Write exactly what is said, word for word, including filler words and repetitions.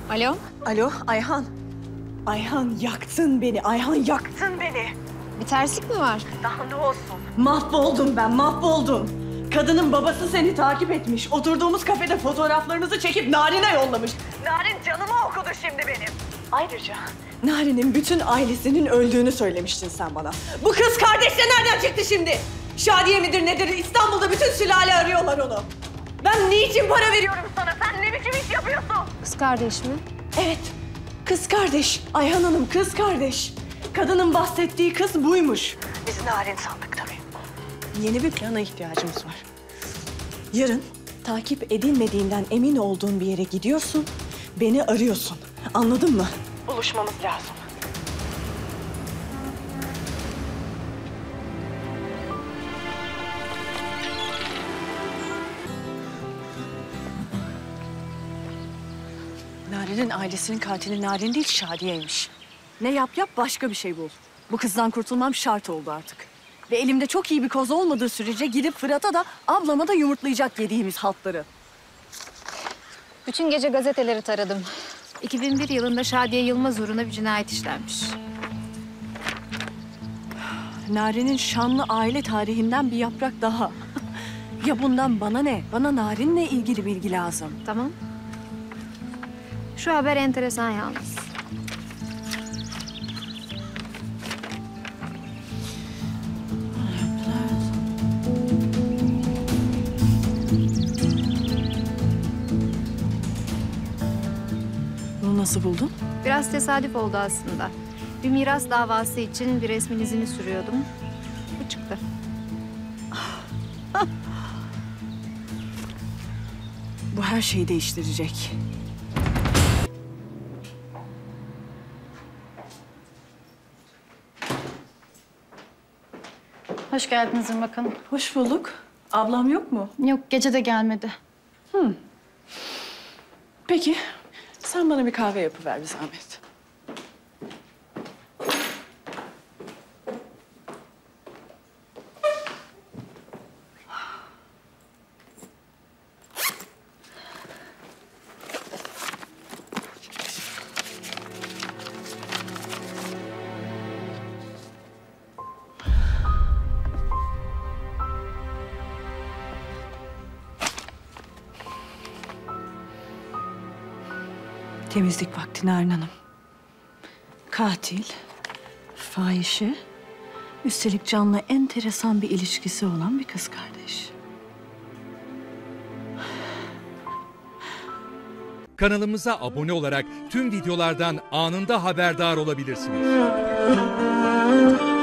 Alo? Alo Ayhan. Ayhan yaktın beni. Ayhan yaktın beni. Bir terslik mi var? Daha ne olsun? Mahvoldum ben, mahvoldum. Kadının babası seni takip etmiş. Oturduğumuz kafede fotoğraflarınızı çekip Narin'e yollamış. Narin canımı okudu şimdi benim. Ayrıca Narin'in bütün ailesinin öldüğünü söylemiştin sen bana. Bu kız kardeş de nereden çıktı şimdi? Şadiye midir nedir? İstanbul'da bütün sülale arıyorlar onu. Ben niçin para veriyorum sana? Sen ne biçim iş yapıyorsun? Kız kardeş mi? Evet, kız kardeş. Ayhan Hanım kız kardeş. Kadının bahsettiği kız buymuş. Biz Narin sandık tabii. Yeni bir plana ihtiyacımız var. Yarın takip edilmediğinden emin olduğun bir yere gidiyorsun, beni arıyorsun. Anladın mı? Buluşmamız lazım. Narin'in ailesinin katili Narin değil, Şadiye'ymiş. Ne yap yap başka bir şey bul. Bu kızdan kurtulmam şart oldu artık. Ve elimde çok iyi bir koz olmadığı sürece gidip Fırat'a da ablama da yumurtlayacak yediğimiz haltları. Bütün gece gazeteleri taradım. iki bin bir yılında Şadiye Yılmaz uğruna bir cinayet işlenmiş. Narin'in şanlı aile tarihinden bir yaprak daha. Ya bundan bana ne? Bana Narin'le ilgili bilgi lazım. Tamam. Şu haber enteresan yalnız. Bunu nasıl buldun? Biraz tesadüf oldu aslında. Bir miras davası için bir resmin izini sürüyordum. Bu çıktı. Bu her şeyi değiştirecek. Hoş geldiniz Irmak Hanım. Hoş bulduk. Ablam yok mu? Yok, gece de gelmedi. Hı. Peki, sen bana bir kahve yapıver bir zahmet. Temizlik vakti Narin Hanım. Katil, fahişe, üstelik Can'la enteresan bir ilişkisi olan bir kız kardeş. Kanalımıza abone olarak tüm videolardan anında haberdar olabilirsiniz.